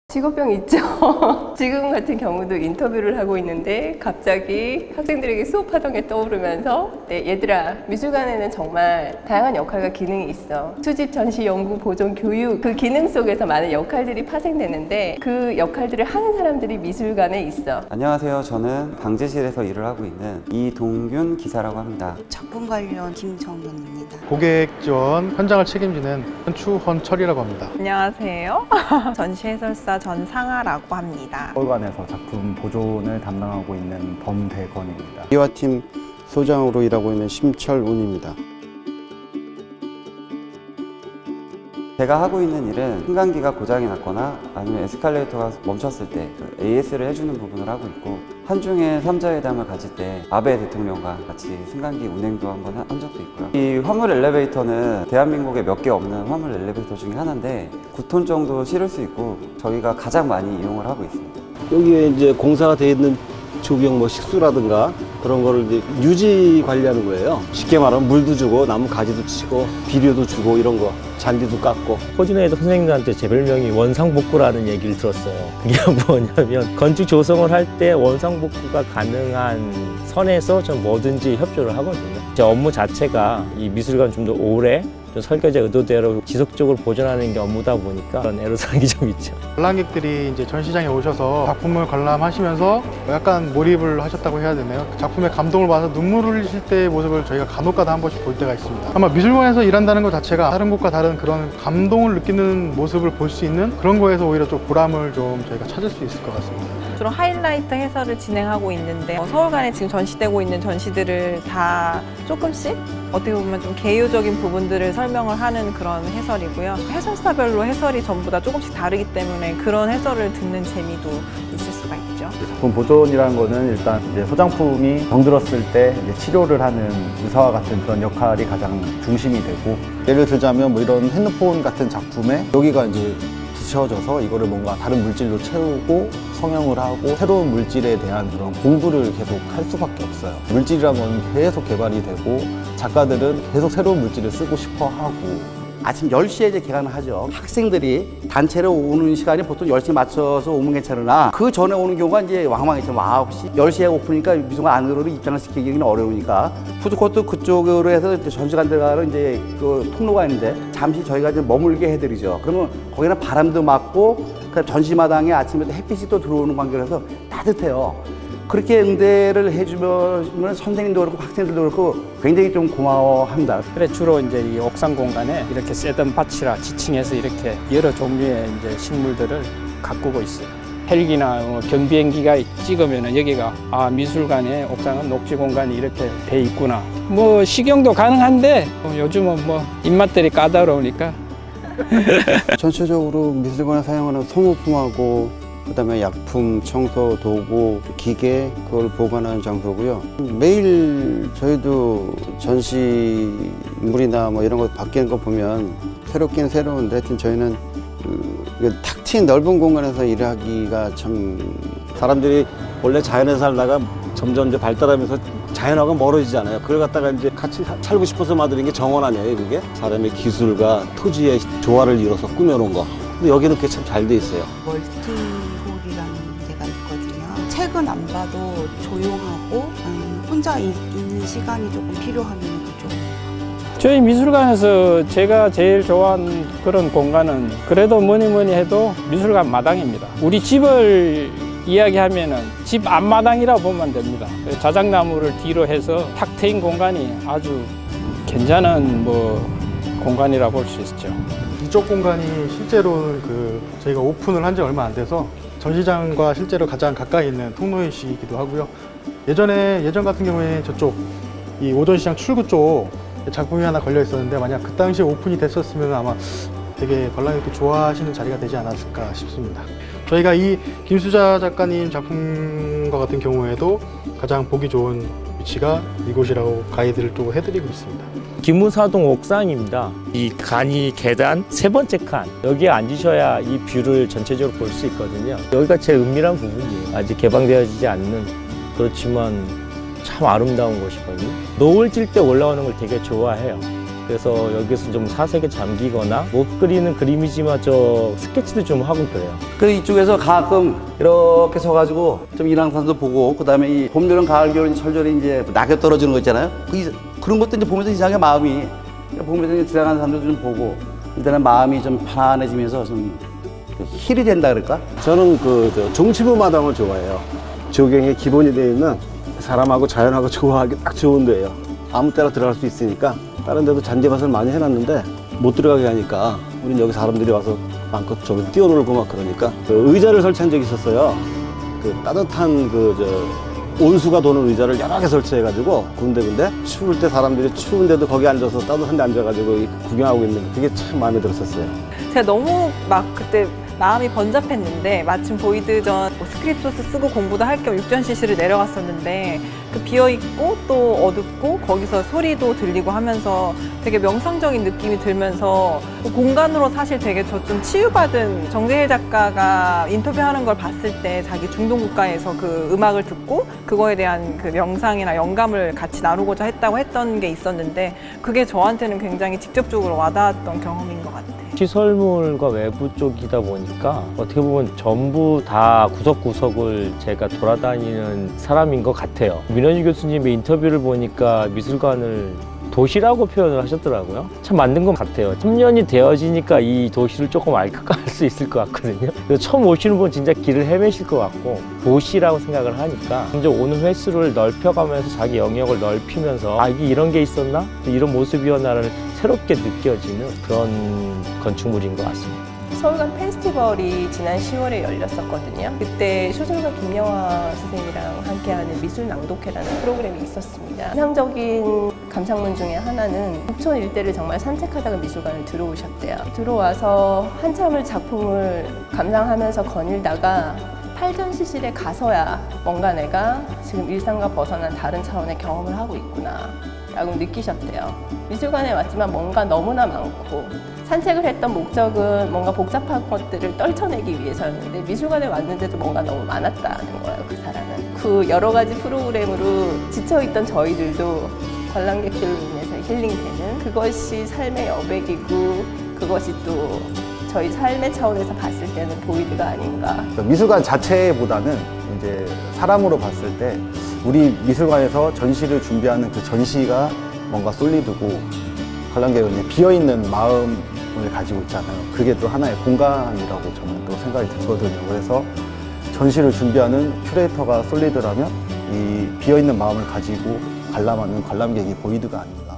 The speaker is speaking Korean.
직업병 있죠. 지금 같은 경우도 인터뷰를 하고 있는데 갑자기 학생들에게 수업하던 게 떠오르면서 얘들아, 미술관에는 정말 다양한 역할과 기능이 있어. 수집, 전시, 연구, 보존, 교육, 그 기능 속에서 많은 역할들이 파생되는데 그 역할들을 하는 사람들이 미술관에 있어. 안녕하세요. 저는 방제실에서 일을 하고 있는 이동균 기사라고 합니다. 작품 관련 김정윤입니다. 고객 지원 현장을 책임지는 추헌철이라고 합니다. 안녕하세요. 전시 해설사 전상아라고 합니다. 서울관에서 작품 보존을 담당하고 있는 범대건입니다. 미화팀 소장으로 일하고 있는 심철운입니다. 제가 하고 있는 일은 승강기가 고장이 났거나 아니면 에스컬레이터가 멈췄을 때 AS를 해주는 부분을 하고 있고, 한중일 3자회담을 가질 때 아베 대통령과 같이 승강기 운행도 한번 한 적도 있고요. 이 화물 엘리베이터는 대한민국에 몇 개 없는 화물 엘리베이터 중에 하나인데 9톤 정도 실을 수 있고 저희가 가장 많이 이용을 하고 있습니다. 여기에 이제 공사가 되어 있는 조경 뭐 식수라든가 그런 거를 이제 유지 관리하는 거예요. 쉽게 말하면 물도 주고 나무 가지도 치고 비료도 주고 이런 거, 잔디도 깎고. 호진호에도 선생님들한테 제 별명이 원상복구라는 얘기를 들었어요. 그게 뭐냐면 건축 조성을 할 때 원상복구가 가능한 선에서 전 뭐든지 협조를 하거든요. 제 업무 자체가 이 미술관 좀 더 오래 좀 설계자 의도대로 지속적으로 보존하는 게 업무다 보니까 그런 애로사항이 좀 있죠. 관람객들이 이제 전시장에 오셔서 작품을 관람하시면서 약간 몰입을 하셨다고 해야 되나요? 작품의 감동을 봐서 눈물을 흘리실 때의 모습을 저희가 간혹가다 한 번씩 볼 때가 있습니다. 아마 미술관에서 일한다는 것 자체가 다른 곳과 다른 그런 감동을 느끼는 모습을 볼 수 있는 그런 거에서 오히려 좀 보람을 좀 저희가 찾을 수 있을 것 같습니다. 주로 하이라이트 해설을 진행하고 있는데 서울관에 지금 전시되고 있는 전시들을 다 조금씩 어떻게 보면 좀 개요적인 부분들을 설명을 하는 그런 해설이고요. 해설사별로 해설이 전부 다 조금씩 다르기 때문에 그런 해설을 듣는 재미도 있을 수가 있죠. 작품 보존이라는 거는 일단 이제 소장품이 병들었을 때 이제 치료를 하는 의사와 같은 그런 역할이 가장 중심이 되고, 예를 들자면 뭐 이런 핸드폰 같은 작품에 여기가 이제 부셔져서 이거를 뭔가 다른 물질로 채우고 성형을 하고 새로운 물질에 대한 그런 공부를 계속 할 수밖에 없어요. 물질이란 건 계속 개발이 되고 작가들은 계속 새로운 물질을 쓰고 싶어 하고. 아침 10시에 이제 개관을 하죠. 학생들이 단체로 오는 시간이 보통 10시에 맞춰서 오면 괜찮으나 그 전에 오는 경우가 이제 왕왕했죠. 9시, 10시에 오프니까 미술관 안으로 입장을 시키기는 어려우니까 푸드코트 그쪽으로 해서 전시관 들어가는 이제 그 통로가 있는데 잠시 저희가 이제 머물게 해드리죠. 그러면 거기는 바람도 맞고 전시마당에 아침에 햇빛이 또 들어오는 관계라서 따뜻해요. 그렇게 응대를 해주면 선생님도 그렇고 학생들도 그렇고 굉장히 좀 고마워합니다. 그래 주로 이제 이 옥상 공간에 이렇게 세던 밭이라 지층에서 이렇게 여러 종류의 이제 식물들을 가꾸고 있어요. 헬기나 경비행기가 찍으면 여기가 미술관의 옥상은 녹지 공간이 이렇게 돼 있구나. 뭐 식용도 가능한데 요즘은 뭐 입맛들이 까다로우니까. 전체적으로 미술관에 사용하는 소모품하고 그다음에 약품, 청소, 도구, 기계 그걸 보관하는 장소고요. 매일 저희도 전시물이나 뭐 이런 거 바뀌는 거 보면 새롭긴 새로운데 하여튼 저희는 탁 트인 넓은 공간에서 일하기가 참. 사람들이 원래 자연에서 살다가 점점 이제 발달하면서 자연하고 멀어지잖아요. 그걸 갖다가 이제 같이 살고 싶어서 만드는 게 정원 아니에요, 그게? 사람의 기술과 토지의 조화를 이뤄서 꾸며놓은 거. 근데 여기는 그게 참 잘 돼 있어요. 멀티홀이라는 데가 있거든요. 책은 안 봐도 조용하고 혼자 있는 시간이 조금 필요하면 그쪽. 저희 미술관에서 제가 제일 좋아하는 그런 공간은 그래도 뭐니 해도 미술관 마당입니다. 우리 집을 이야기하면은 집 앞마당이라고 보면 됩니다. 자작나무를 뒤로 해서 탁 트인 공간이 아주 괜찮은 공간이라고 볼 수 있죠. 이쪽 공간이 실제로 저희가 오픈을 한 지 얼마 안 돼서 전시장과 실제로 가장 가까이 있는 통로이시기도 하고요. 예전 같은 경우에 저쪽 이 오전시장 출구 쪽 작품이 하나 걸려 있었는데 만약 그 당시에 오픈이 됐었으면 아마 되게 관람객들이 좋아하시는 자리가 되지 않았을까 싶습니다. 저희가 이 김수자 작가님 작품과 같은 경우에도 가장 보기 좋은 위치가 이곳이라고 가이드를 또 해드리고 있습니다. 기무사동 옥상입니다. 이 간이 계단 세 번째 칸, 여기에 앉으셔야 이 뷰를 전체적으로 볼 수 있거든요. 여기가 제일 은밀한 부분이에요. 아직 개방되어지지 않는, 그렇지만 참 아름다운 곳이거든요. 노을 질 때 올라오는 걸 되게 좋아해요. 그래서 여기서 좀 사색에 잠기거나 못 그리는 그림이지만 저 스케치도 좀 하고 그래요. 그래서 이쪽에서 가끔 이렇게 서가지고 좀 인왕산도 보고, 그 다음에 이 봄, 여름, 가을, 겨울, 철절에 이제 낙엽 떨어지는 거 있잖아요. 그런 것도 이제 보면서 이상하게 마음이, 보면서 지나가는 사람들 좀 보고, 일단은 마음이 좀 편안해지면서 좀 힐이 된다 그럴까? 저는 종치부 마당을 좋아해요. 조경에 기본이 되어 있는 사람하고 자연하고 조화하기 딱 좋은 데예요. 아무 때나 들어갈 수 있으니까. 다른 데도 잔디밭을 많이 해놨는데 못 들어가게 하니까 우린 여기 사람들이 와서 마음껏 저기 뛰어놀고 막 그러니까 의자를 설치한 적이 있었어요. 따뜻한 온수가 도는 의자를 여러 개 설치해가지고 군데군데 추울 때 사람들이 추운데도 거기 앉아서 따뜻한 데 앉아가지고 구경하고 있는 게 그게 참 마음에 들었었어요. 제가 너무 막 그때 마음이 번잡했는데 마침 보이드 전 스크립토스 쓰고 공부도 할 겸 육전 CC를 내려갔었는데 그 비어있고 또 어둡고 거기서 소리도 들리고 하면서 되게 명상적인 느낌이 들면서 그 공간으로 사실 되게 저 좀 치유받은 정재일 작가가 인터뷰하는 걸 봤을 때 자기 중동국가에서 그 음악을 듣고 그거에 대한 그 명상이나 영감을 같이 나누고자 했던 게 있었는데 그게 저한테는 굉장히 직접적으로 와닿았던 경험인 것 같아요. 시설물과 외부 쪽이다 보니까 어떻게 보면 전부 다 구석구석을 제가 돌아다니는 사람인 것 같아요. 민원주 교수님의 인터뷰를 보니까 미술관을 도시라고 표현을 하셨더라고요. 참 맞는 것 같아요. 3년이 되어지니까 이 도시를 조금 알할 수 있을 것 같거든요. 그래서 처음 오시는 분 진짜 길을 헤매실 것 같고 도시라고 생각을 하니까 이제 오는 횟수를 넓혀가면서 자기 영역을 넓히면서 이게 이런 게 있었나? 이런 모습이었나를 새롭게 느껴지는 그런 건축물인 것 같습니다. 서울관 페스티벌이 지난 10월에 열렸었거든요. 그때 소설가 김영하 선생님이랑 함께하는 미술 낭독회라는 프로그램이 있었습니다. 인상적인 감상문 중에 하나는 북촌 일대를 정말 산책하다가 미술관을 들어오셨대요. 들어와서 한참을 작품을 감상하면서 거닐다가 팔전시실에 가서야 뭔가 내가 지금 일상과 벗어난 다른 차원의 경험을 하고 있구나 라고 느끼셨대요. 미술관에 왔지만 뭔가 너무나 많고 산책을 했던 목적은 뭔가 복잡한 것들을 떨쳐내기 위해서였는데 미술관에 왔는데도 뭔가 너무 많았다는 거예요. 그 사람은. 그 여러 가지 프로그램으로 지쳐있던 저희들도 관람객들로 인해서 힐링되는 그것이 삶의 여백이고 그것이 또 저희 삶의 차원에서 봤을 때는 보이드가 아닌가. 미술관 자체보다는 이제 사람으로 봤을 때 우리 미술관에서 전시를 준비하는 그 전시가 뭔가 솔리드고 관람객은 비어있는 마음을 가지고 있잖아요. 그게 또 하나의 공간이라고 저는 또 생각이 들거든요. 그래서 전시를 준비하는 큐레이터가 솔리드라면 이 비어있는 마음을 가지고 관람하는 관람객이 보이드가 아닌가.